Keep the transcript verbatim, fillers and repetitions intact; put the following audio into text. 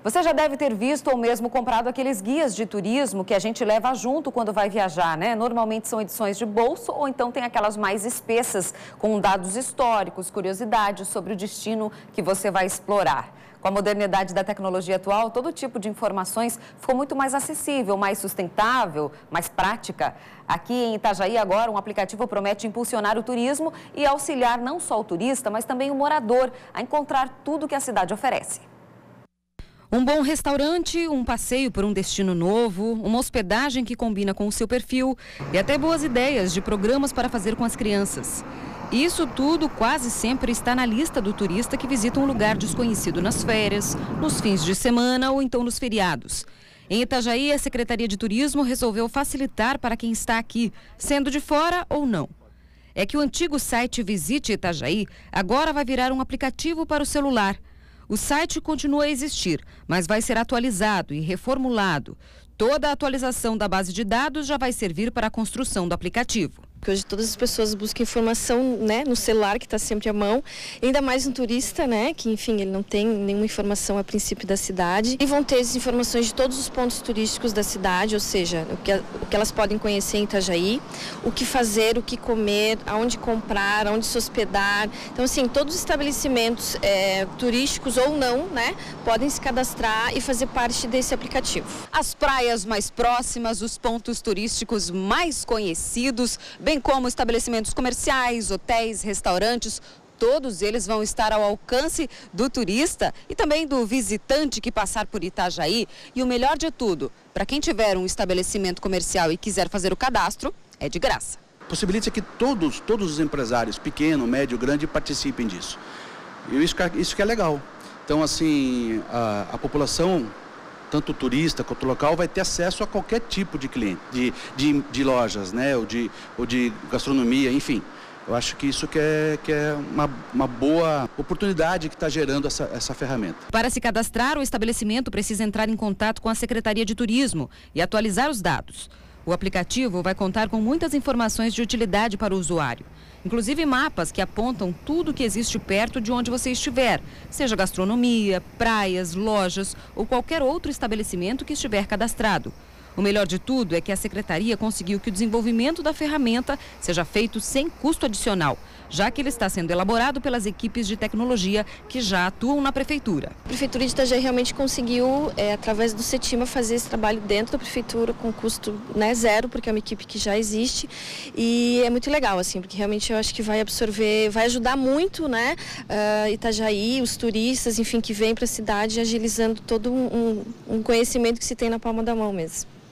Você já deve ter visto ou mesmo comprado aqueles guias de turismo que a gente leva junto quando vai viajar, né? Normalmente são edições de bolso ou então tem aquelas mais espessas com dados históricos, curiosidades sobre o destino que você vai explorar. Com a modernidade da tecnologia atual, todo tipo de informações ficou muito mais acessível, mais sustentável, mais prática. Aqui em Itajaí, agora, um aplicativo promete impulsionar o turismo e auxiliar não só o turista, mas também o morador a encontrar tudo que a cidade oferece. Um bom restaurante, um passeio por um destino novo, uma hospedagem que combina com o seu perfil e até boas ideias de programas para fazer com as crianças. Isso tudo quase sempre está na lista do turista que visita um lugar desconhecido nas férias, nos fins de semana ou então nos feriados. Em Itajaí, a Secretaria de Turismo resolveu facilitar para quem está aqui, sendo de fora ou não. É que o antigo site Visite Itajaí agora vai virar um aplicativo para o celular. O site continua a existir, mas vai ser atualizado e reformulado. Toda a atualização da base de dados já vai servir para a construção do aplicativo. Porque hoje todas as pessoas buscam informação, né, no celular, que está sempre à mão, ainda mais um turista, né, que enfim, ele não tem nenhuma informação a princípio da cidade, e vão ter as informações de todos os pontos turísticos da cidade, ou seja, o que, o que elas podem conhecer em Itajaí, o que fazer, o que comer, aonde comprar, aonde se hospedar. Então assim, todos os estabelecimentos é, turísticos ou não, né, podem se cadastrar e fazer parte desse aplicativo. As praias mais próximas, os pontos turísticos mais conhecidos, bem como estabelecimentos comerciais, hotéis, restaurantes, todos eles vão estar ao alcance do turista e também do visitante que passar por Itajaí. E o melhor de tudo, para quem tiver um estabelecimento comercial e quiser fazer o cadastro, é de graça. Possibilita que todos, todos os empresários, pequeno, médio, grande, participem disso. E isso, isso que é legal. Então, assim, a, a população, tanto o turista quanto o local, vai ter acesso a qualquer tipo de cliente, de, de, de lojas, né, ou de, ou de gastronomia, enfim. Eu acho que isso que é, que é uma, uma boa oportunidade que está gerando essa, essa ferramenta. Para se cadastrar, o estabelecimento precisa entrar em contato com a Secretaria de Turismo e atualizar os dados. O aplicativo vai contar com muitas informações de utilidade para o usuário, inclusive mapas que apontam tudo que existe perto de onde você estiver, seja gastronomia, praias, lojas ou qualquer outro estabelecimento que estiver cadastrado. O melhor de tudo é que a Secretaria conseguiu que o desenvolvimento da ferramenta seja feito sem custo adicional, já que ele está sendo elaborado pelas equipes de tecnologia que já atuam na Prefeitura. A Prefeitura de Itajaí realmente conseguiu, é, através do CETIMA, fazer esse trabalho dentro da Prefeitura com custo, né, zero, porque é uma equipe que já existe e é muito legal, assim, porque realmente eu acho que vai absorver, vai ajudar muito, né, uh, Itajaí, os turistas, enfim, que vêm para a cidade, agilizando todo um, um conhecimento que se tem na palma da mão mesmo.